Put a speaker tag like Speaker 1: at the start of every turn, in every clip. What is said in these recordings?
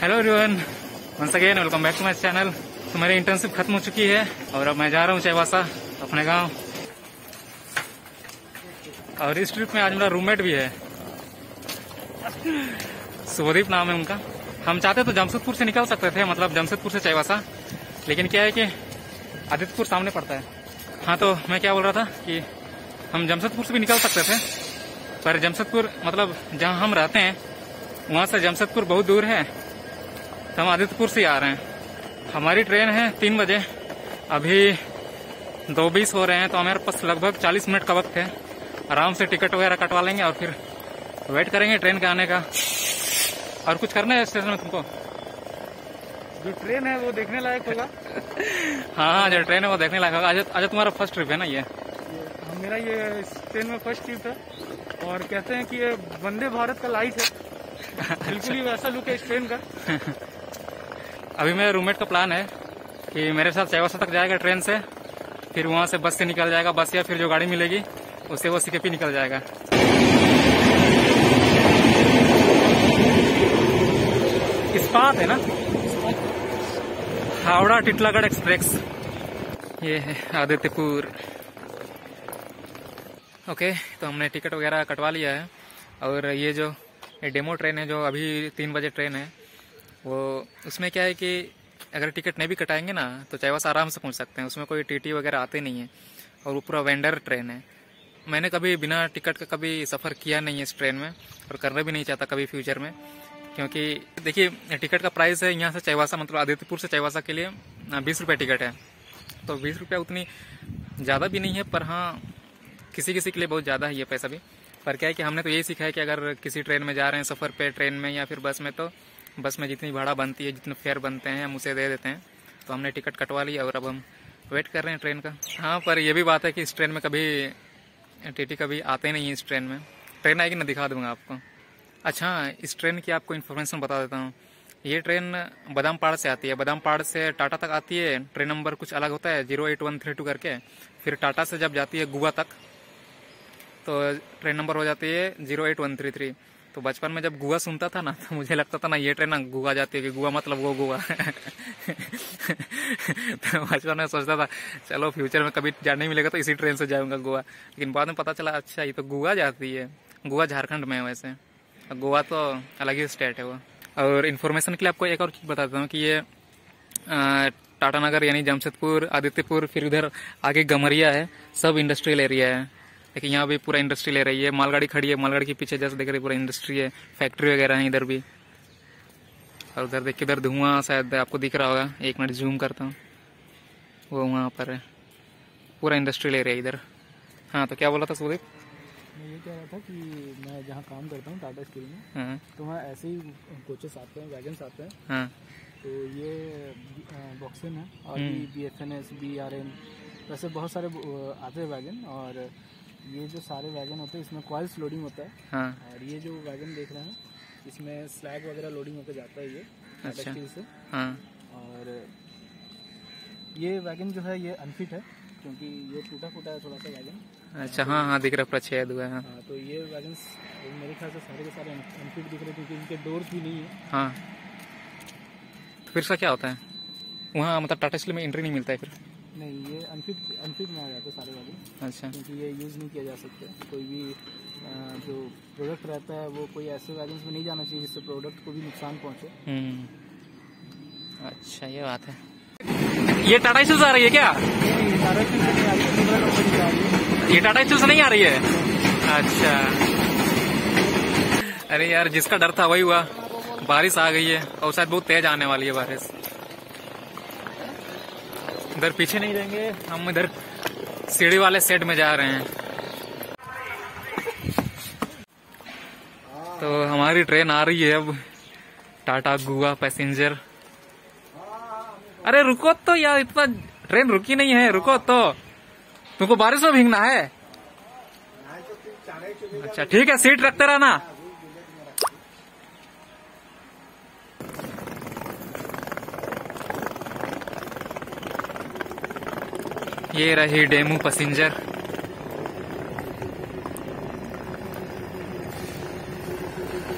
Speaker 1: Hello everyone, once again welcome back to my channel. तो मेरी internship खत्म हो चुकी है और अब मैं जा रहा हूँ चाईबासा अपने गांव। और इस ट्रिप में आज मेरा रूममेट भी है, शुभदीप नाम है उनका। हम चाहते तो जमशेदपुर से निकल सकते थे, मतलब जमशेदपुर से चाईबासा, लेकिन क्या है कि आदित्यपुर सामने पड़ता है। हाँ, तो मैं क्या बोल रहा था कि हम जमशेदपुर से भी निकल सकते थे, पर जमशेदपुर मतलब जहाँ हम रहते हैं वहाँ से जमशेदपुर बहुत दूर है, तो हम आदित्यपुर से आ रहे हैं। हमारी ट्रेन है 3 बजे, अभी 2:20 हो रहे हैं, तो हमारे पास लगभग 40 मिनट का वक्त है। आराम से टिकट वगैरह कटवा लेंगे और फिर वेट करेंगे ट्रेन के आने का। और कुछ करना है स्टेशन में तुमको?
Speaker 2: जो ट्रेन है वो देखने लायक होगा।
Speaker 1: हाँ, जो ट्रेन है वो देखने लायक होगा। आज तुम्हारा फर्स्ट ट्रिप है ना ये?
Speaker 2: मेरा ये ट्रेन में फर्स्ट ट्रिप है और कहते हैं कि ये वंदे भारत का लाइट है। बिल्कुल ही वैसा लुक है इस ट्रेन का।
Speaker 1: अभी मेरे रूममेट का प्लान है कि मेरे साथ चाईबासा तक जाएगा ट्रेन से, फिर वहां से बस से निकल जाएगा, बस या फिर जो गाड़ी मिलेगी उससे वो सीकेपी निकल जाएगा। इस्पात है ना, हावड़ा टिटलागढ़ एक्सप्रेस। ये है आदित्यपुर। ओके, तो हमने टिकट वगैरह कटवा लिया है। और ये जो डेमो ट्रेन है जो अभी 3 बजे ट्रेन है, वो उसमें क्या है कि अगर टिकट नहीं भी कटाएंगे ना तो चाईबासा आराम से पहुंच सकते हैं। उसमें कोई टीटी वगैरह आते नहीं है और वो पूरा वेंडर ट्रेन है। मैंने कभी बिना टिकट का कभी सफ़र किया नहीं है इस ट्रेन में और करना भी नहीं चाहता कभी फ्यूचर में, क्योंकि देखिए टिकट का प्राइस है यहाँ से चाईबासा, मतलब आदित्यपुर से चाईबासा के लिए 20 रुपये टिकट है। तो 20 रुपया उतनी ज़्यादा भी नहीं है, पर हाँ किसी किसी के लिए बहुत ज़्यादा है ये पैसा भी। पर क्या है कि हमने तो यही सीखा है कि अगर किसी ट्रेन में जा रहे हैं सफ़र पे, ट्रेन में या फिर बस में, तो बस में जितनी भाड़ा बनती है, जितने फेयर बनते हैं हम उसे दे देते हैं। तो हमने टिकट कटवा लिया और अब हम वेट कर रहे हैं ट्रेन का। हाँ, पर यह भी बात है कि इस ट्रेन में कभी टीटी कभी आते नहीं है। इस ट्रेन में ट्रेन आएगी ना, दिखा दूंगा आपको। अच्छा, इस ट्रेन की आपको इन्फॉर्मेशन बता देता हूँ। ये ट्रेन बादामपाड़ से आती है, बादामपाड़ से टाटा तक आती है। ट्रेन नंबर कुछ अलग होता है, 08132 करके। फिर टाटा से जब जाती है गोवा तक तो ट्रेन नंबर हो जाती है 08133। तो बचपन में जब गोवा सुनता था ना तो मुझे लगता था ना ये ट्रेन ना गोवा जाती है, कि गोवा मतलब वो गोवा। तो बचपन में सोचता था चलो फ्यूचर में कभी जाने मिलेगा तो इसी ट्रेन से जाऊंगा गोवा। लेकिन बाद में पता चला अच्छा ये तो गोवा जाती है। गोवा झारखंड में है वैसे, गोवा तो अलग ही स्टेट है वो। और इन्फॉर्मेशन के लिए आपको एक और चीज बता देता हूँ कि ये टाटा नगर यानी जमशेदपुर, आदित्यपुर, फिर उधर आगे गमरिया है, सब इंडस्ट्रियल एरिया है। लेकिन यहाँ भी पूरा इंडस्ट्री ले रही है। मालगाड़ी खड़ी है, मालगाड़ी के पीछे जैसे देख रहे पूरा इंडस्ट्री है, फैक्ट्री वगैरह है इधर भी। और उधर देखिए, इधर धुआं शायद आपको दिख रहा होगा। 1 मिनट जूम करता हूँ, वो वहाँ पर है, पूरा इंडस्ट्री ले रही है इधर। हाँ, तो क्या बोला था सुदीप?
Speaker 2: मैं ये कह रहा था कि मैं जहाँ काम करता हूँ टाटा स्टील में,
Speaker 1: हाँ
Speaker 2: तो वहाँ ऐसे ही कोचेस आते हैं, वैगन्स आते हैं।
Speaker 1: हाँ,
Speaker 2: तो ये बॉक्सिन है और BFNS, BRM, वैसे बहुत सारे आते हैं वैगन। और ये जो सारे वैगन होते हैं इसमें कॉइल्स लोडिंग होता है।
Speaker 1: हाँ,
Speaker 2: और ये जो वैगन देख रहे हैं इसमें स्लैग वगैरह लोडिंग होकर जाता है ये टाटा स्टील से।
Speaker 1: हाँ,
Speaker 2: और ये वैगन जो है ये अनफिट है, क्योंकि ये टूटा फूटा है थोड़ा सा वैगन।
Speaker 1: अच्छा, हाँ हाँ, दिख रहा पूरा छेद हुआ है। हाँ,
Speaker 2: हाँ, तो ये वैगन मेरे ख्याल से सारे के सारे अनफिट दिख रहे हैं, क्योंकि इनके डोर्स भी नहीं है।
Speaker 1: हाँ, तो फिर इसका क्या होता है वहाँ, मतलब टाटा स्टील में एंट्री नहीं मिलता है फिर?
Speaker 2: नहीं, ये अनफिट में आ जाते हैं सारे वैगन। अच्छा, क्योंकि ये यूज़ नहीं किया जा सकते। कोई भी जो प्रोडक्ट रहता है वो कोई ऐसे वैगन्स में नहीं जाना चाहिए जिससे प्रोडक्ट को भी नुकसान पहुँचे।
Speaker 1: अच्छा, ये बात है। ये टाटा स्टील से आ रही है क्या? ये टाटा स्टील से नहीं आ रही है? अच्छा, अरे यार, जिसका डर था वही हुआ। बारिश आ गई है और शायद बहुत तेज आने वाली है बारिश। इधर पीछे नहीं जाएंगे हम, इधर सीढ़ी वाले सेट में जा रहे हैं। तो हमारी ट्रेन आ रही है अब, टाटा गोवा पैसेंजर। अरे रुको तो यार, इतना ट्रेन रुकी नहीं है, रुको तो। तुमको बारिश में भीगना है? अच्छा ठीक है, सीट रखते रहना। ये रही डेमू पैसेंजर।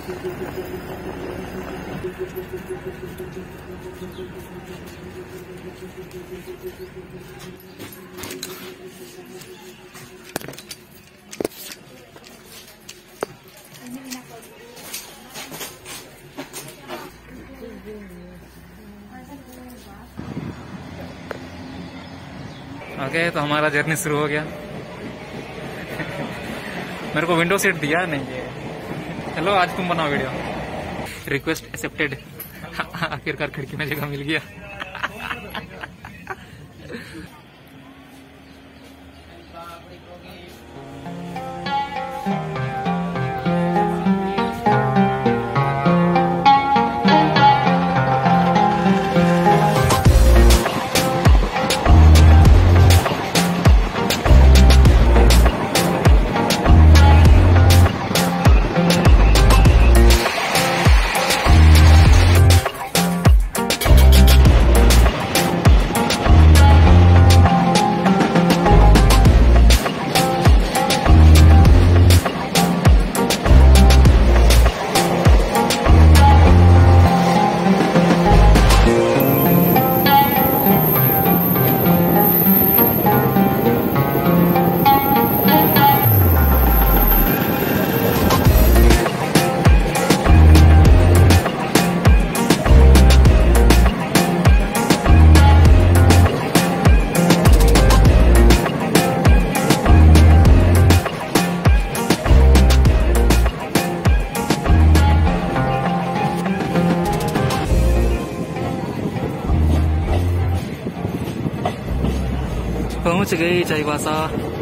Speaker 1: ओके, तो हमारा जर्नी शुरू हो गया। मेरे को विंडो सीट दिया नहीं। चलो आज तुम बनाओ वीडियो। Request accepted. आखिरकार खिड़की में जगह मिल गया। पहुंच गई चाईबासा।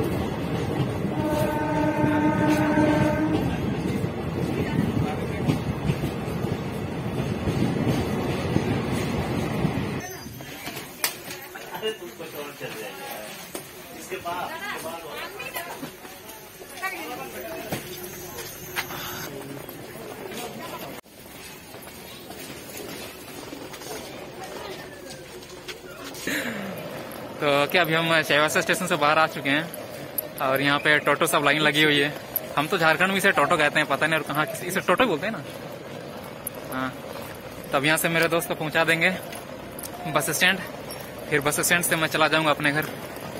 Speaker 1: तो क्या अभी हम चाईबासा स्टेशन से बाहर आ चुके हैं और यहाँ पे टोटो सब लाइन लगी हुई है। हम तो झारखंड में इसे टोटो कहते हैं, पता नहीं और कहाँ इसे टोटो बोलते हैं ना। हाँ, तब यहाँ से मेरे दोस्त को पहुँचा देंगे बस स्टैंड। फिर बस स्टैंड से मैं चला जाऊंगा अपने घर।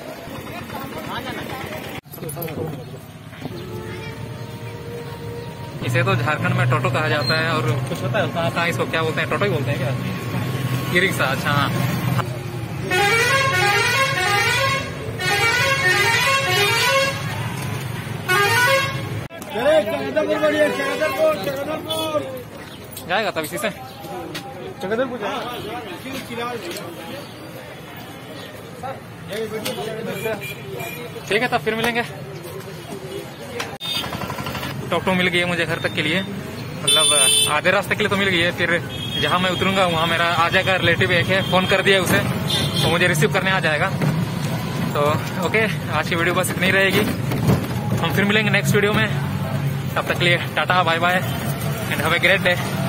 Speaker 1: इसे तो झारखंड में टोटो कहा जाता है। और कुछ पता है कहाँ इसको क्या बोलते हैं? टोटो ही बोलते हैं क्या? E rickshaw. अच्छा हाँ। जाएगा तब इसी से ठीक है, तब फिर मिलेंगे। टोटो मिल गई है मुझे घर तक के लिए, मतलब आधे रास्ते के लिए तो मिल गई है। फिर जहाँ मैं उतरूंगा वहाँ मेरा आ जाएगा रिलेटिव एक है, फोन कर दिया उसे, तो मुझे रिसीव करने आ जाएगा। तो ओके, आज की वीडियो बस इतनी ही रहेगी। हम फिर मिलेंगे नेक्स्ट वीडियो में। तब तक के लिए tata, bye bye and have a great day.